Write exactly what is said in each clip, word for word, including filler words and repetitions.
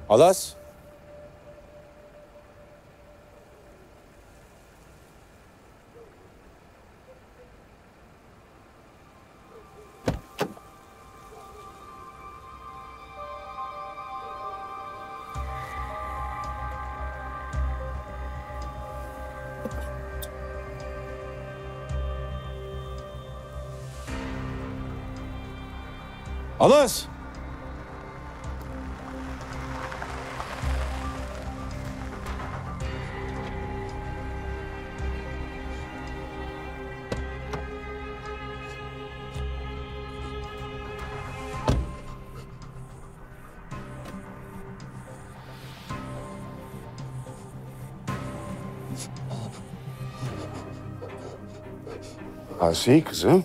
Alas. Alas. Asiye kızım.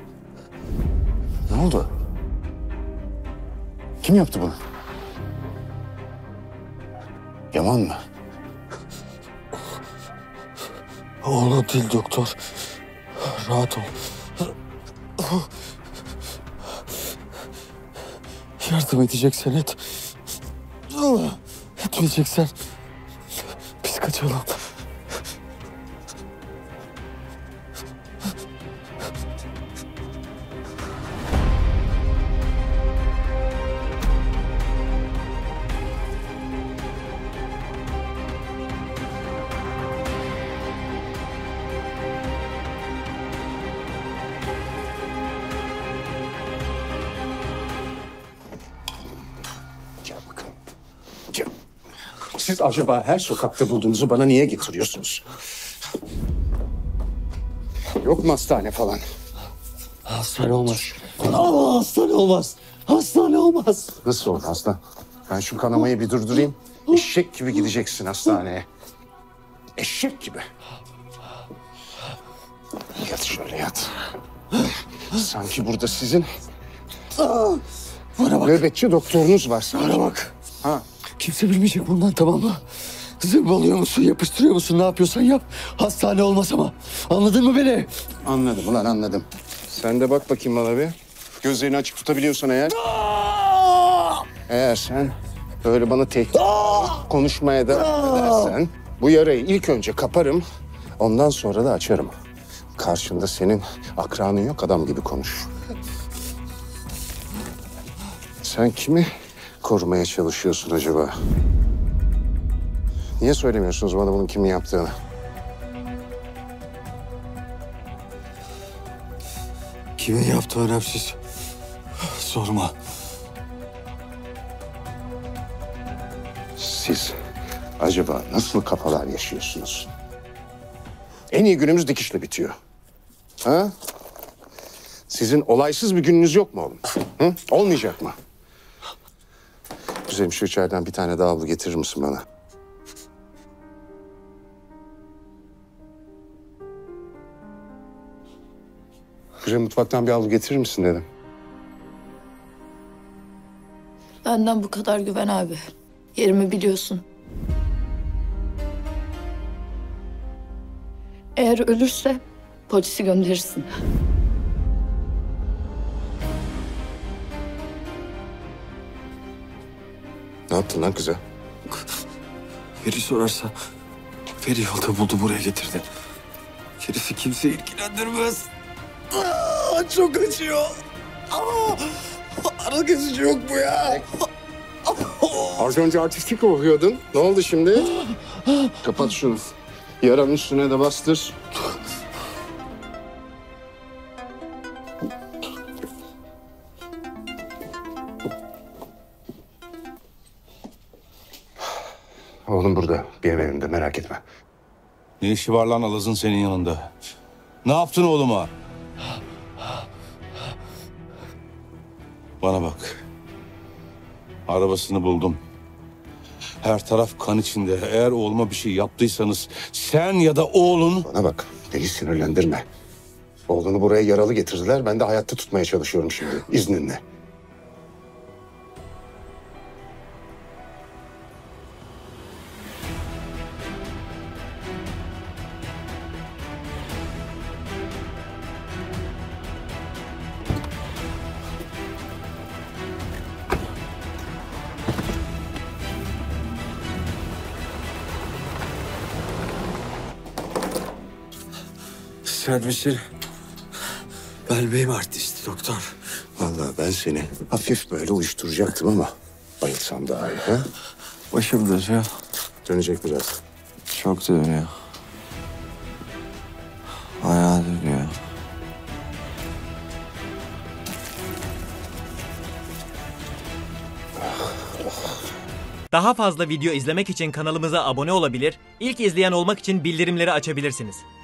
Ne oldu? Kim yaptı bunu? Yaman mı? Oğlu değil doktor. Rahat ol. Yardım edeceksen et. Etmeyeceksen biz kaçalım. Siz acaba her sokakta bulduğunuzu bana niye getiriyorsunuz? Yok mu hastane falan? Hastane olmaz. Aa, hastane olmaz. Hastane olmaz. Nasıl olmaz lan? Ben şu kanamayı bir durdurayım. Eşek gibi gideceksin hastaneye. Eşek gibi. Yat şöyle yat. Sanki burada sizin Bana bak. nöbetçi doktorunuz var sanki. Bana bak. Ha. Kimse bilmeyecek bundan, tamam mı? Zırvalıyor musun, yapıştırıyor musun, ne yapıyorsan yap. Hastane olmaz ama. Anladın mı beni? Anladım ulan anladım. Sen de bak bakayım bana bir. Gözlerini açık tutabiliyorsan eğer. Eğer sen böyle bana tehdit konuşmaya devam edersen bu yarayı ilk önce kaparım, ondan sonra da açarım. Karşında senin akranın yok, adam gibi konuş. Sen kimi korumaya çalışıyorsun acaba? Niye söylemiyorsunuz bana bunun kimin yaptığını? Kimin yaptığı önemsiz. Sorma. Siz acaba nasıl kafalar yaşıyorsunuz? En iyi günümüz dikişle bitiyor. Ha? Sizin olaysız bir gününüz yok mu oğlum? Hı? Olmayacak mı? Güzelim şu içeriden bir tane daha havlu getirir misin bana? Güzelim mutfaktan bir havlu getirir misin dedim. Benden bu kadar güven abi. Yerimi biliyorsun. Eğer ölürse polisi gönderirsin. Ne yaptın lan kıza? Feri sorarsa Feri yolda buldu, buraya getirdi. Gerisi kimse ilgilendirmez. Aa, çok acıyor. Aa, ara kesici yok bu ya. Az önce artistik okuyordun. Ne oldu şimdi? Kapat şunu. Yaranın üstüne de bastır. Oğlum burada. Benim evimde, merak etme. Ne işi var lan Alaz'ın senin yanında? Ne yaptın oğluma? Bana bak. Arabasını buldum. Her taraf kan içinde. Eğer oğluma bir şey yaptıysanız sen ya da oğlun... Bana bak. Beni sinirlendirme. Oğlunu buraya yaralı getirdiler. Ben de hayatta tutmaya çalışıyorum şimdi. İzninle. Sen misin? Kalbim artisti doktor. Vallahi ben seni hafif böyle uyuşturacaktım ama bayılsam daha iyi. Ha? Başım dönüyor. Dönecek biraz. Çok dönüyor. Ayağı dönüyor. Daha fazla video izlemek için kanalımıza abone olabilir, ilk izleyen olmak için bildirimleri açabilirsiniz.